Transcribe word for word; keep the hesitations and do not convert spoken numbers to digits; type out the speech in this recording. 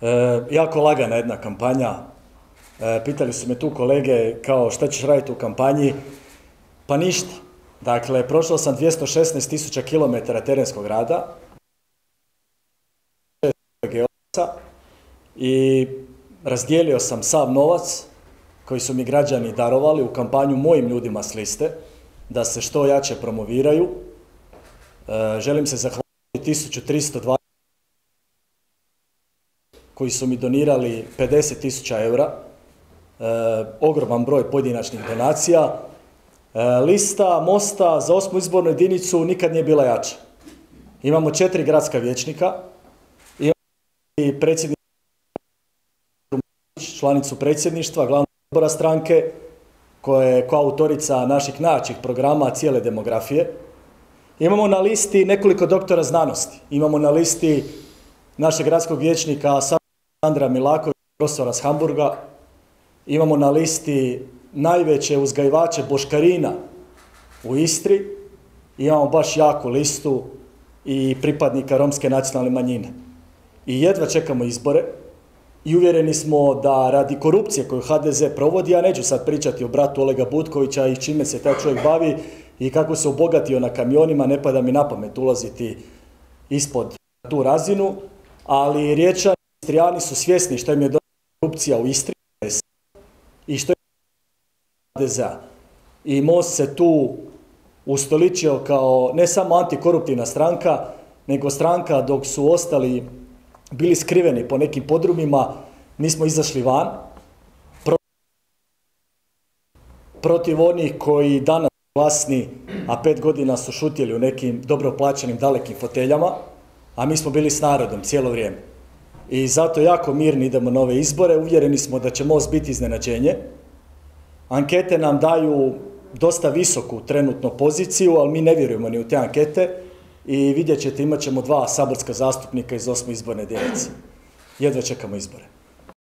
E, jako lagana jedna kampanja. E, pitali su me tu kolege kao šta ćeš raditi u kampanji. Pa ništa. Dakle, prošao sam dvjesto šesnaest tisuća kilometara terenskog rada i razdijelio sam sav novac koji su mi građani darovali u kampanju mojim ljudima s liste, da se što jače promoviraju. E, želim se zahvaliti tisuću tristo dvadeset koji su mi donirali pedeset tisuća eura, e, ogroman broj pojedinačnih donacija. E, lista Mosta za osmu izbornu jedinicu nikad nije bila jača. Imamo četiri gradska vijećnika, imamo i predsjednicu, članicu predsjedništva, glavnog odbora stranke, koja je koautorica naših najjačih programa cijele demografije. Imamo na listi nekoliko doktora znanosti. Imamo na listi našeg gradskog vijećnika Sandra Milakovića, profesora s Hamburga. Imamo na listi najveće uzgajivače boškarina u Istri. Imamo baš jaku listu i pripadnika romske nacionalne manjine. I jedva čekamo izbore i uvjereni smo da radi korupcije koju ha de ze provodi, ja neću sad pričati o bratu Olega Butkovića i čime se taj čovjek bavi i kako se obogatio na kamionima, ne pada mi na pamet ulaziti ispod tu razinu, ali Riječani i Istrijani su svjesni što im je donijela korupcija u Istri i što je ha de zea. I Most se tu ustoličio kao ne samo antikoruptivna stranka, nego stranka dok su ostali bili skriveni po nekim podrumima, mi smo izašli van protiv onih koji danas su glasni, a pet godina su šutjeli u nekim dobro plaćenim dalekim foteljama, a mi smo bili s narodom cijelo vrijeme. I zato jako mirni idemo na ove izbore, uvjereni smo da će Most biti iznenađenje. Ankete nam daju dosta visoku trenutno poziciju, ali mi ne vjerujemo ni u te ankete i vidjet ćete, imat ćemo dva saborska zastupnika iz osme izborne jedinice. Jedva čekamo izbore.